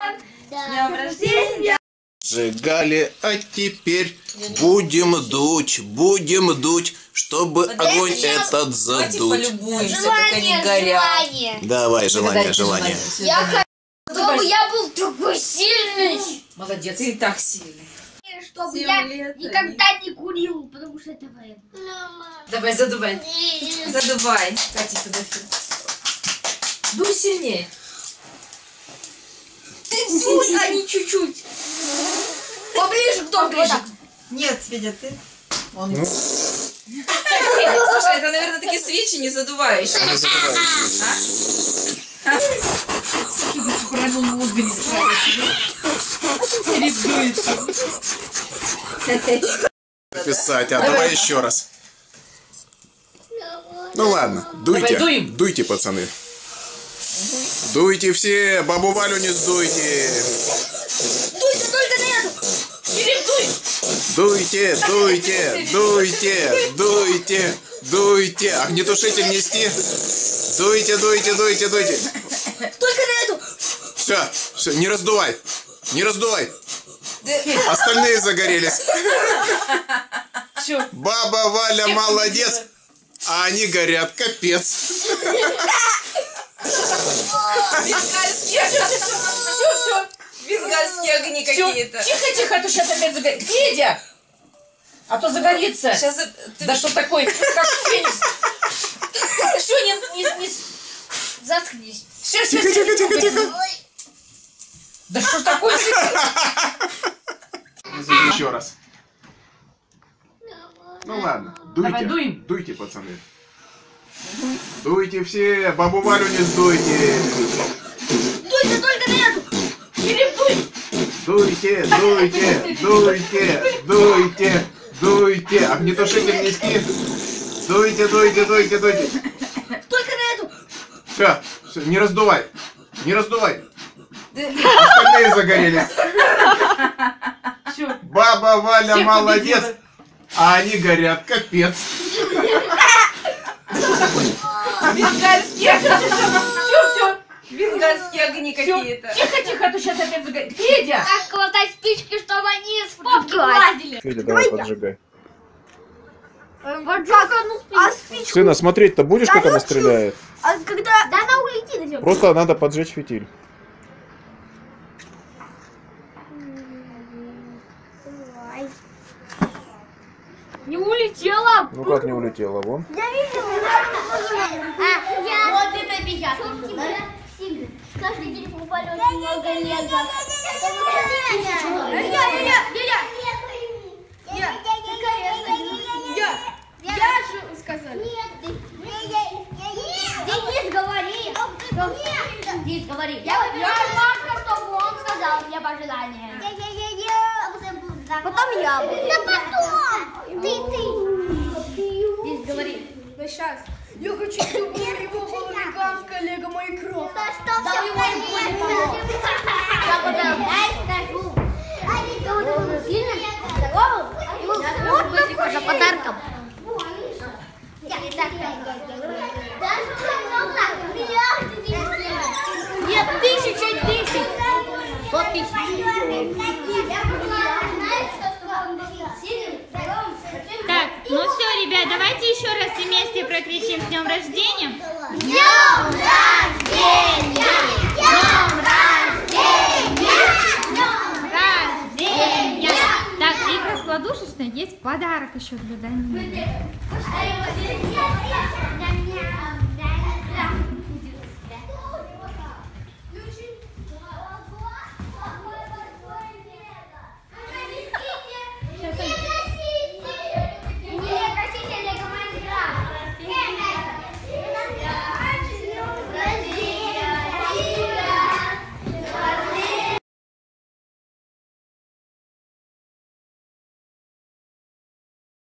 С днем рождения! Сжигали, а теперь будем дуть, чтобы огонь этот задуть. Желание. Давай, желание. Я хочу, чтобы я был такой сильный. Молодец, ты и так сильный. Чтобы я никогда не курил, потому что это вредно. Давай, задувай. Задувай. Катя, туда. Дуй сильнее. Ты дуй, а не чуть-чуть. Поближе, кто ближе? Нет, Федя, ты. Слушай, это, наверное, такие свечи не задувающие. Не закрывающие. Писать, а давай еще раз. Ну ладно, дуйте. Давай, Дуйте, пацаны. Дуйте все, бабу Валю не сдуйте. Дуйте только на эту. Филипп, дуй. Дуйте. Огнетушитель нести. Дуйте. Только на эту. Все, не раздувай. Остальные загорелись. Все. Баба Валя молодец, а они горят, капец. Бенгальские. Все. Бенгальские огни какие-то. Тихо, а то сейчас опять загорится. Федя! А то загорится. Сейчас Да что такое, как феникс. Все, не... Заткнись. Все. Тихо. Да что такое? Еще раз. Ну ладно, Давай, дуем. Дуйте, пацаны. Дуйте все, бабу Валю не сдуйте. Дуйте только на эту. Филипп, дуй. Дуйте. Огнетушитель нести. Дуйте. Только на эту. Все, не раздувай. Остальные загорелись. Все. Баба Валя молодец, а они горят, капец. Бенгальские. Все. бенгальские огни какие-то. Тихо, а то сейчас опять загорится. Федя! Как хватать спички, чтобы они с попки гладили. Федя, давай поджигай. Поджег одну спичку. Сына, смотреть-то будешь, как она стреляет? А когда... Да она улетит. Просто надо поджечь фитиль. Не улетела. Ну как не улетела, вон. Я видела. Вот это приятно. Каждый день в полете много лет. Я же сказал. Денис, говори. Денис, говори. Я марка, чтобы он сказал мне пожелание. Потом я буду. Да потом. Ты. Денис, говори. Да сейчас. Я хочу, чтобы у него была веганская лего Майнкрафт. Да что все понятно. Я скажу. Вот за подарком. Нет, 1000. 100 000. Так, ну все, ребят, давайте еще раз все вместе прокричим с днем рождения. Днем рождения! Днем рождения! Так, и раскладушечно есть подарок еще для Данилы.